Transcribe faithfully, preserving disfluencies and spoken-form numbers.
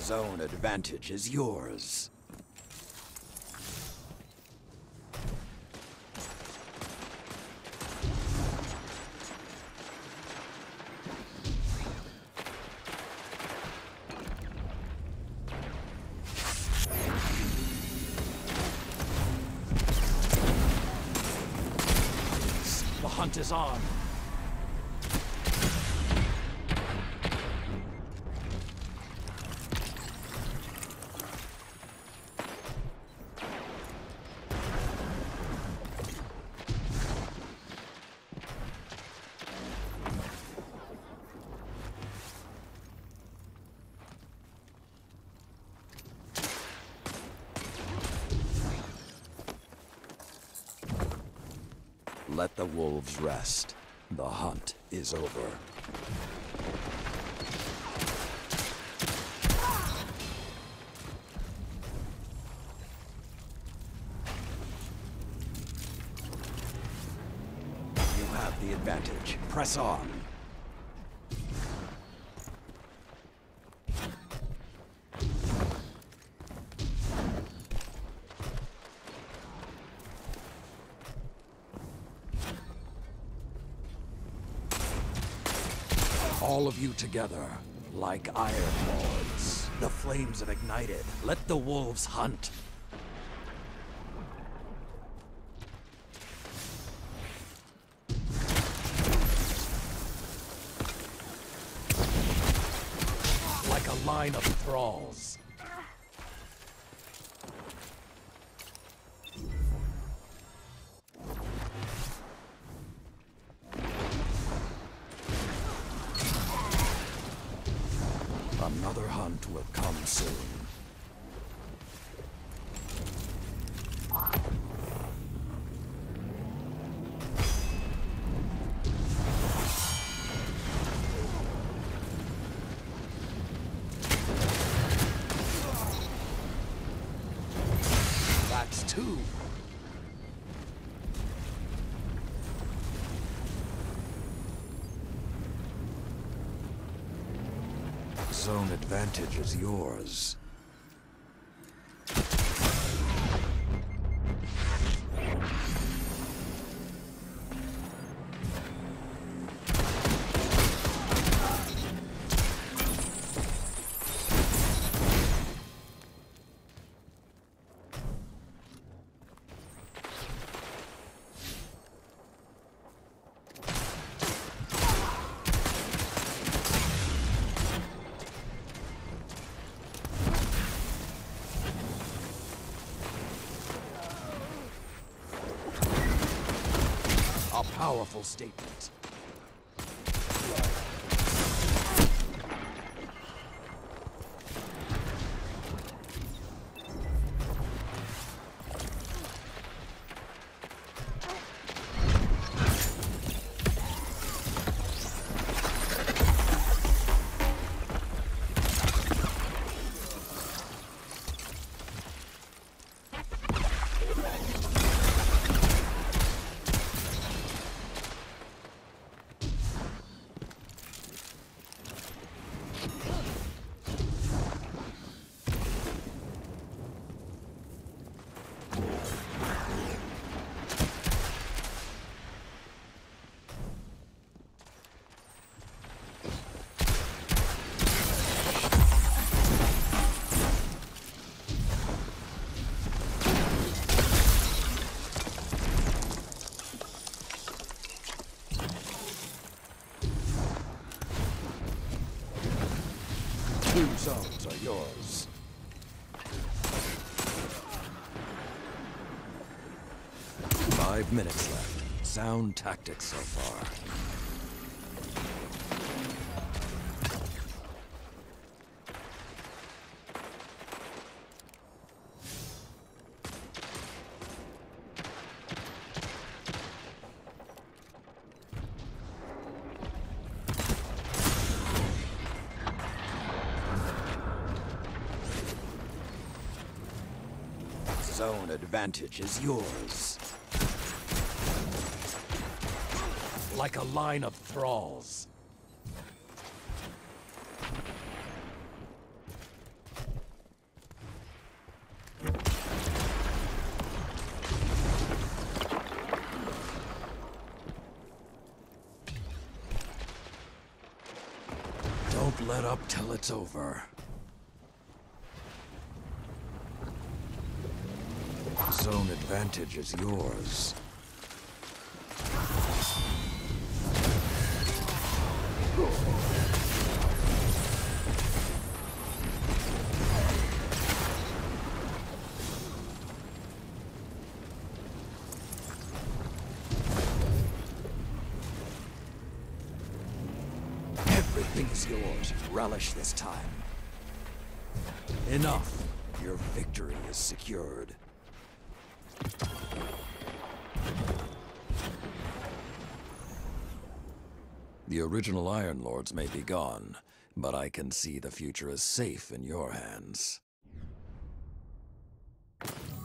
Zone advantage is yours. The hunt is on. Let the wolves rest. The hunt is over. You have the advantage. Press on. All of you together, like iron lords. The flames have ignited. Let the wolves hunt. Like a line of thralls. Another hunt will come soon. That's two. Zone advantage is yours. A powerful statement. Two zones are yours. Five minutes left. Sound tactics so far. Zone advantage is yours. Like a line of thralls. let up till it's over. Zone advantage is yours. Everything is yours. Relish this time. Enough. Your victory is secured. The original Iron Lords may be gone, but I can see the future is safe in your hands.